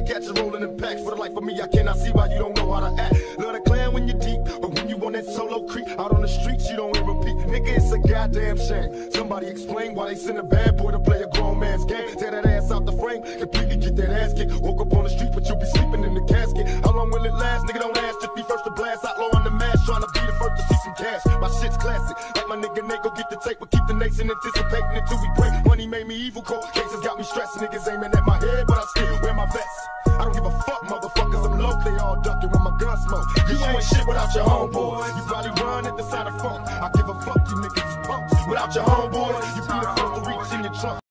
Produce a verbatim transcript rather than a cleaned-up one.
catch us rolling in packs. For the life of me, I cannot see why you don't know how to act. Love the clan when you're deep, but when you on that solo creep, out on the streets, you don't hear repeat. Nigga, it's a goddamn shame. Somebody explain why they send a bad boy to play a grown man's game. Tear that ass out the frame, completely get that ass kicked. Woke up on the street, but you'll be sleeping in the casket. How long will it last? Nigga, don't ask, just be first to blast. Outlaw on the mask, trying to be the first to see some cash. My shit's classic, like my nigga Nate, go get the tape, but keep the nation anticipating until we break. Money made me evil, cold cases got me stressing. Niggas aiming at my head, but I still wear my vest. I don't give a fuck, motherfuckers, I'm low, they all ducking when my gun smoke. You ain't shit without your homeboy. You probably